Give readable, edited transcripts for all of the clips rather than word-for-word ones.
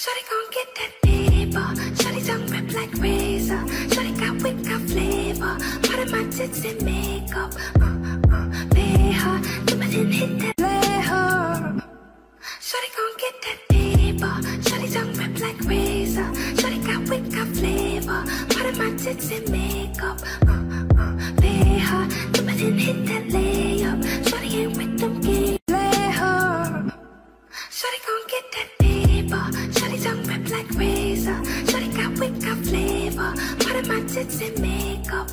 Shawty gon' get that fever. Shawty tongue red like razor. Shawty got wick, got flavor. Part of my tits and makeup. Pay her, do my then hit that play her. Shawty gon' get that fever. Shawty tongue red like razor. Shawty got wick, got flavor. Part of my tits and makeup. Pay her, do my then hit that layup. Shawty ain't with them games. Play her. Shawty gon' get that fever. Shawty tongue red like razor. Shawty got wick, got flavor. Part of my tits and makeup.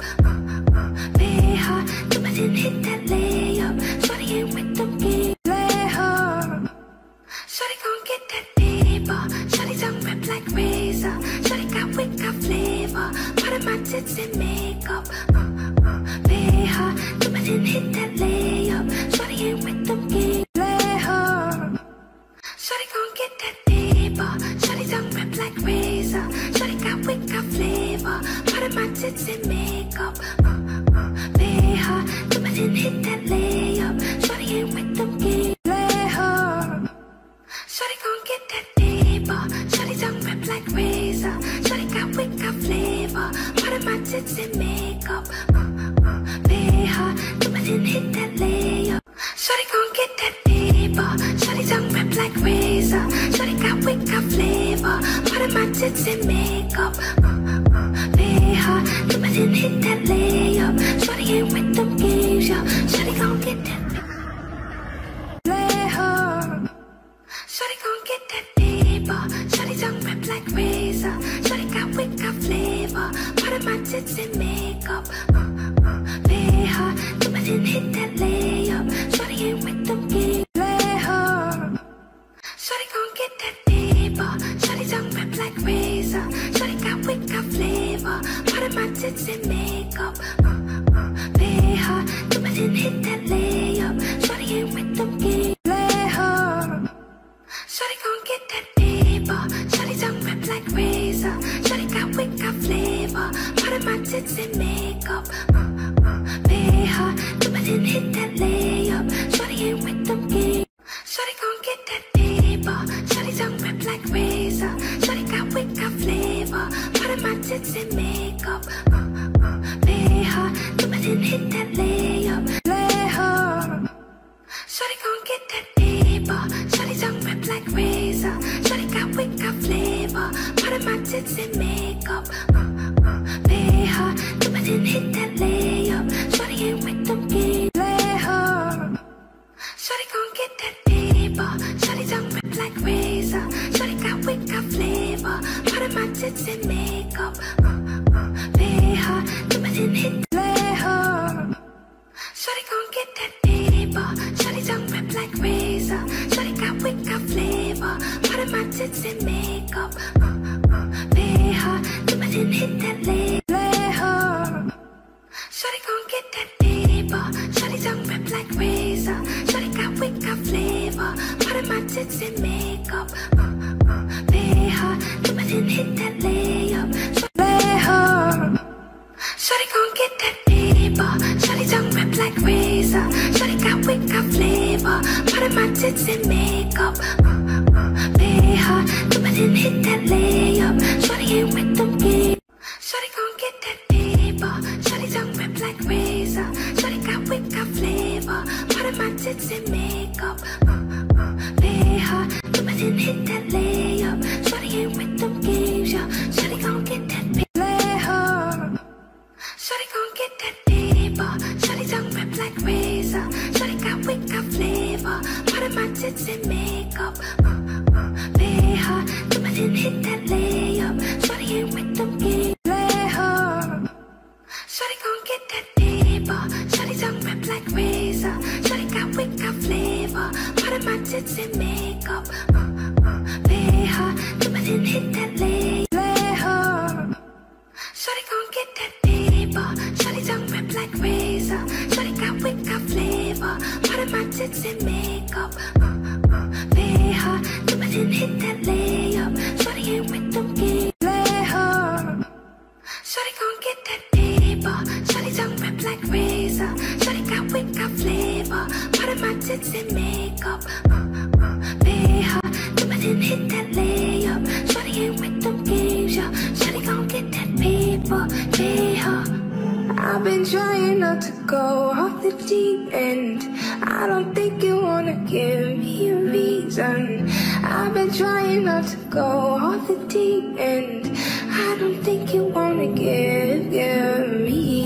Pay her, do my then hit that layup. Shawty ain't with them games. Play her. Shawty gon' get that fever. Shawty tongue red like razor. Shawty got wick, got flavor. Part of my tits and makeup. Pay her, do my then hit that layup. Shawty ain't with them games. Play her. Shawty gon' get that fever. Shawty tongue red like razor. Shawty got wick, got flavor. Part of my tits and makeup. Pay her, do my then hit that layup. Shawty ain't with them games. Play her. Shawty gon' get that fever. Shawty tongue red like razor. Shawty got wick, got flavor. Part of my tits and makeup. Pay her, do my then hit that layup. Shawty gon' get that fever. Shawty tongue red like razor. Shawty got wick, got flavor. Part of my tits and makeup. Pay her, do my then hit that layup. Shawty ain't with them games, yo. Shawty gon' get that. Play her. Shawty gon' get that fever. Shawty tongue red like razor. Shawty got wick, got flavor. Part of my tits and makeup. Pay her, do my then hit that layup. Shawty ain't with them games. Play her. Shawty gon' get that fever. Shawty tongue red like razor. Shawty got wick, got flavor. Part of my tits and makeup. Pay her, do my then hit that layup. Shawty ain't with them games. Play her. Shawty gon' get that fever. Shawty tongue red like razor. Shawty got wick, got flavor. Part of my tits and makeup. Pay her, do my then hit that layup. Shawty ain't with them games. Shawty gon' get that fever. Shawty tongue red like razor. Shawty got wick, got flavor. Part of my tits and makeup. Pay her, do my then hit that layup. Play her. Shawty gon' get that fever. Shawty tongue red like razor. Shawty got wick, got flavor. Part of my tits and makeup. Pay her, do my then hit that layup. Shawty ain't with them games. Play her. Shawty gon' get that fever. Shawty tongue red like razor. Shawty got wick, got flavor. Part of my tits and makeup. Pay her, do my then hit. Play her. Shawty gon' get that fever. Shawty tongue red like razor. Shawty got wick, got flavor. Part of my tits and makeup. Pay her, do my then hit that layup. Play her. Shawty gon' get that fever. Shawty tongue red like razor. Shawty got wick, got flavor. Part of my tits and makeup. Pay her, do my then hit that layup. Play her. Shawty gon' get that fever. Shawty tongue red like razor. Shawty got wick, got flavor. Part of my tits and makeup. Pay her, do my then hit that layup. Shawty ain't with them games. Shawty gon' get that fever. Shawty tongue red like razor. Shawty got wick, got flavor. Part of my tits and makeup. Pay her, do my then hit that layup. Shawty ain't with them games, yo. Shawty gon' get that fever. Play her. Shawty gon' get that fever. Shawty tongue red like razor. Shawty got wick, got flavor. Part of my tits and makeup. Pay her, do my then hit that layup. Shawty ain't with them games. Play her. Shawty gon' get that fever. Shawty tongue red like razor. Shawty got wick, got flavor. Part of my tits and makeup. Pay her, do my then hit that layup. Play her. Shawty gon' get that fever. Shawty tongue red like razor. Shawty got wick, got flavor. Part of my tits and makeup. Pay her, do my then hit that layup. Shawty ain't with them games. Play her. Shawty gon' get that fever. Shawty tongue red like razor. Shawty got wick, got flavor. Part of my tits and makeup. Pay her, do my then hit that layup. play her. I've been trying not to go off the deep end. I don't think you wanna give me a reason. I've been trying not to go off the deep end. I don't think you wanna give me